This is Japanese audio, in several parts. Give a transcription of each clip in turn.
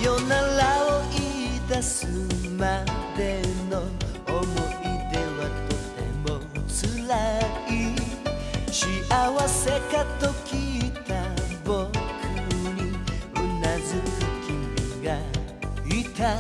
よならを言い出すまでの思い出はとてもつらい。幸せかと聞いた僕にうなずく君がいた。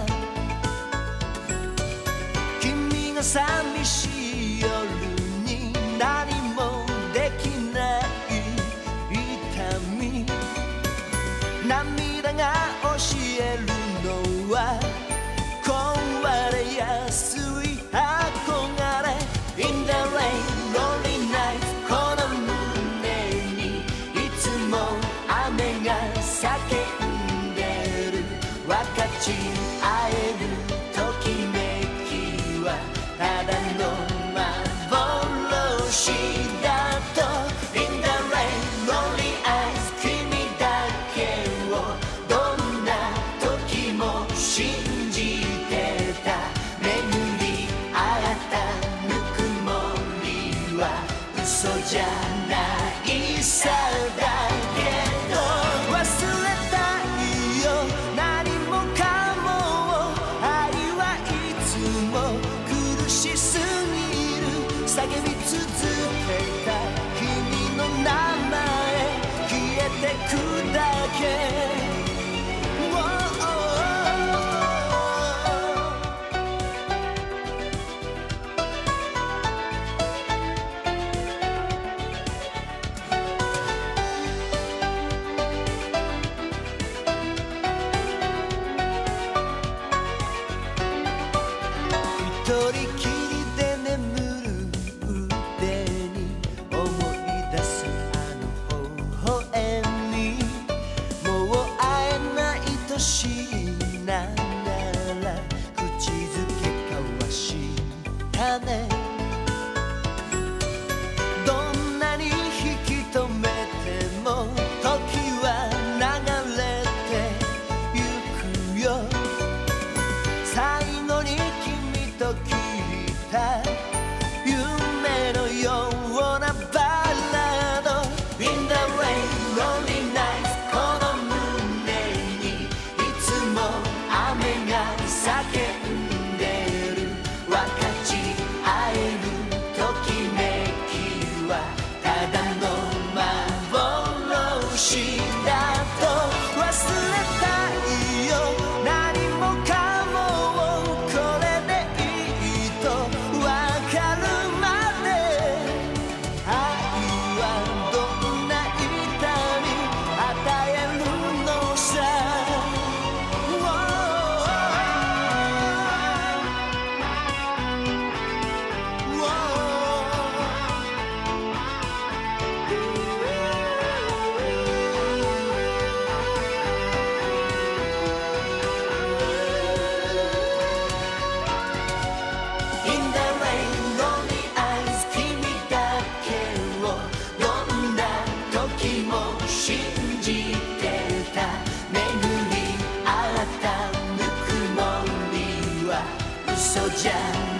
君が寂しい夜に何もできない痛み、涙が教えるのは壊れやすい憧れ。 In the rain, lonely night この胸にいつも雨が叫んでる。分かち合えるときめきはただの幻だと。 In the rain, lonely eyes 君だけをどんな時も信じてた。巡り合ったぬくもりは嘘じゃないさだけど、忘れたいよ何もかも。愛はいつも苦しすぎる。叫び続けた君の名前消えてくだけ。一人きりで眠る腕に思い出すあの微笑み。もう会えない年ながら口づけ交わしたね。どんなに引き止めても時は流れてゆくよ。最後に君と聞いた夢のようなバラード。 In the rain, lonely night この胸にいつも雨が叫んでる。分かち合えるときめきはただの幻だと。忘れたいよ何もかも。これでいいとわかるまで。愛はどんな痛み与えるのさ。In the rain, lonely eyes 君だけをどんな時も信じてた。巡り合ったぬくもりは嘘じゃない。